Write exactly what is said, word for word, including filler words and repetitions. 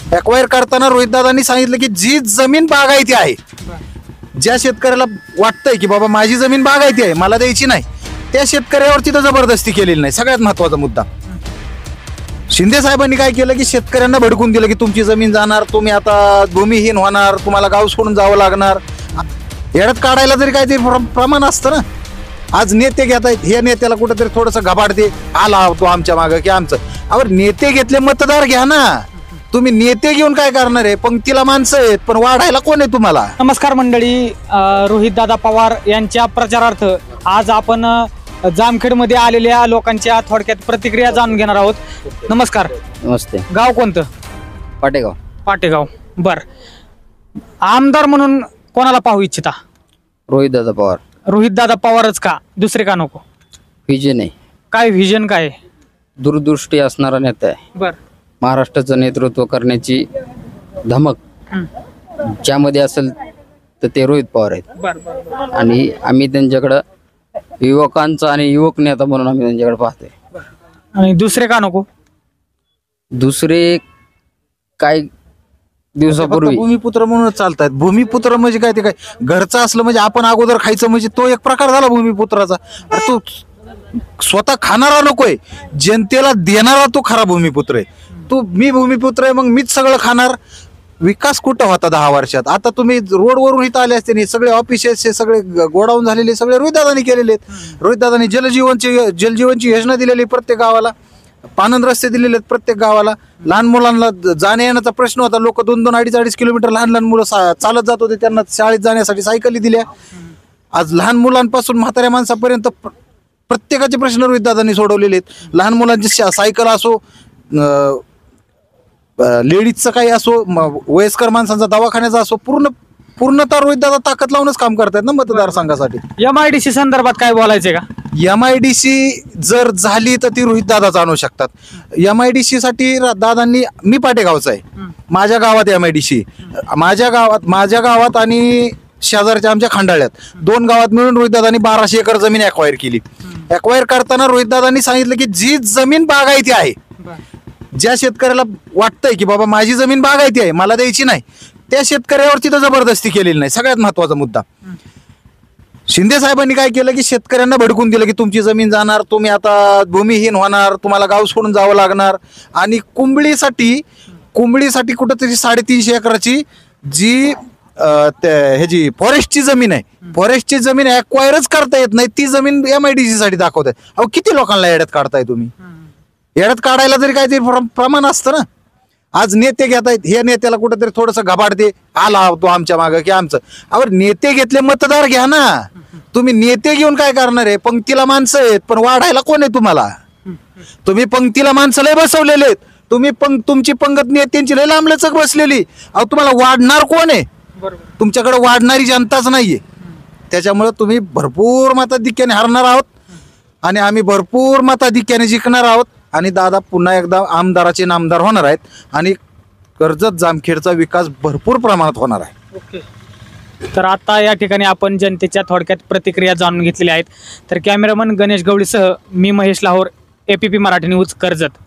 Acquire करताना रोहितदादांनी सांगितलं की जी जमीन बागायती आहे, ज्या शेतकऱ्याला वाटतंय की बाबा माझी जमीन बागायती आहे मला द्यायची नाही, त्या शेतकऱ्यावरती तर जबरदस्ती केलेली नाही. सगळ्यात महत्वाचा मुद्दा शिंदे साहेबांनी काय केलं की शेतकऱ्यांना भडकून दिलं की तुमची जमीन जाणार, तुम्ही आता भूमिहीन होणार, तुम्हाला गाव सोडून जावं लागणार. येड्यात काढायला जरी काहीतरी प्रमाण असतं ना. आज नेते घेत आहेत, हे नेत्याला कुठेतरी थोडंसं घबाडते, आला तो आमच्या मागं की आमचं. अहो नेते घेतले मतदार घ्या ना. तुम्ही नेते घेऊन काय करणार आहे? पंक्तीला माणसं आहेत पण वाढायला कोण आहे तुम्हाला? नमस्कार मंडळी, रोहितदादा पवार यांच्या प्रचारार्थ आज आपण जामखेडमध्ये आलेल्या लोकांच्या थोडक्यात प्रतिक्रिया जाणून घेणार आहोत. नमस्कार. नमस्ते. गाव कोणतं? पाटेगाव. पाटेगाव. बर, आमदार म्हणून कोणाला पाहू इच्छिता? रोहितदादा पवार. रोहितदादा पवारच का, दुसरे का नको? व्हिजन आहे. काय व्हिजन काय? दूरदृष्टी असणारा नेता आहे. बर. महाराष्ट्राचं नेतृत्व करण्याची धमक ज्यामध्ये असेल तर ते रोहित पवार आहेत. बर बर. आणि आम्ही त्यांच्याकडं युवकांचा आणि युवक नेता म्हणून आम्ही त्यांच्याकडे पाहतोय. आणि दुसरे का नको? दुसरे काय दिवसापूर्वी भूमिपुत्र म्हणून चालतायत. भूमिपुत्र म्हणजे काय, ते काय घरचं असलं म्हणजे आपण अगोदर खायचं म्हणजे तो एक प्रकार झाला भूमिपुत्राचा. अरे तो स्वतः खाणारा नकोय, जनतेला देणारा तो खरा भूमिपुत्र आहे. तू मी भूमिपुत्र आहे मग मीच सगळं खाणार. विकास कुठं होता दहा वर्षात? आता तुम्ही रोडवरून इथं आले असते, सगळे ऑफिसेस हे सगळे गोडाऊन झालेले सगळे रोहितदादांनी केलेले आहेत. रोहितदादांनी जलजीवनची जलजीवनची योजना दिलेली प्रत्येक गावाला, पानंद रस्ते दिलेले आहेत प्रत्येक गावाला. लहान मुलांना जाण्या येण्याचा प्रश्न होता, लोक दोन दोन अडीच अडीच किलोमीटर लहान लहान मुलं चालत जात होते, त्यांना शाळेत जाण्यासाठी सायकली दिल्या. आज लहान मुलांपासून म्हाताऱ्या माणसापर्यंत प्रत्येकाचे प्रश्न रोहितदादांनी सोडवलेले आहेत. लहान मुलांची सायकल असो, लेडीजचं काही असो, वयस्कर माणसांचा दवाखान्याचा असो, पूर्ण पूर्णतः रोहितदादा ताकद लावूनच काम करतायत ना मतदारसंघासाठी. एम आय डी सी संदर्भात काय बोलायचंय का? एम आय डी सी जर झाली तर ती रोहितदादाच आणू शकतात. एम आय डी सी साठी दादांनी, मी पाटेगावचा आहे, माझ्या गावात एम आय डी सी, माझ्या गावात माझ्या गावात आणि शेजारच्या आमच्या खंडाळ्यात दोन गावात मिळून रोहितदादांनी बाराशे एकर जमीन एक्वायर केली. एक्वायर करताना रोहितदादांनी सांगितलं की जी जमीन बागायती आहे, ज्या शेतकऱ्याला वाटतंय की बाबा माझी जमीन बागायती आहे मला द्यायची नाही, त्या शेतकऱ्यावरती तर जबरदस्ती केलेली नाही. सगळ्यात महत्वाचा मुद्दा शिंदे साहेबांनी काय केलं की शेतकऱ्यांना भडकून दिलं की तुमची जमीन जाणार, तुम्ही आता भूमिहीन होणार, तुम्हाला गाव सोडून जावं लागणार. आणि कुंबळीसाठी कुंबळीसाठी कुठंतरी साडेतीनशे एकराची जी ह्याची फॉरेस्टची जमीन आहे, फॉरेस्टची जमीन एक्वायरच करता येत नाही, ती जमीन एम आय डी सी साठी दाखवताय. अहो किती लोकांना येड्यात काढताय तुम्ही? येड्यात काढायला जरी काहीतरी प्रमाण असतं ना. आज नेते घेत आहेत, हे नेत्याला कुठेतरी थोडंसं घबाडते, आला तो आमच्या मागं की आमचं. अहो नेते घेतले मतदार घ्या ना. तुम्ही नेते घेऊन काय करणार आहे? पंक्तीला माणसं आहेत पण वाढायला कोण आहे तुम्हाला? तुम्ही पंक्तीला माणसं लय बसवलेले आहेत, तुम्ही पंक तुमची पंगत नेत्यांची लय लांबलचक बसलेली. अहो तुम्हाला वाढणार कोण आहे? तुमच्याकडे वाढणारी जनताच नाहीये. त्याच्यामुळे तुम्ही भरपूर मताधिक्याने हरणार आहोत आणि आम्ही भरपूर मताधिक्याने जिंकणार आहोत. आणि दादा पुन्हा एकदा आमदाराचे नामदार होणार आहेत आणि कर्जत जामखेडचा विकास भरपूर प्रमाणात होणार आहे. ओके. तर आता या ठिकाणी आपण जनतेच्या थोडक्यात प्रतिक्रिया जाणून घेतलेल्या आहेत. तर कॅमेरामन गणेश गवळीसह मी Mahesh Lahore, A P P Marathi news, Karjat.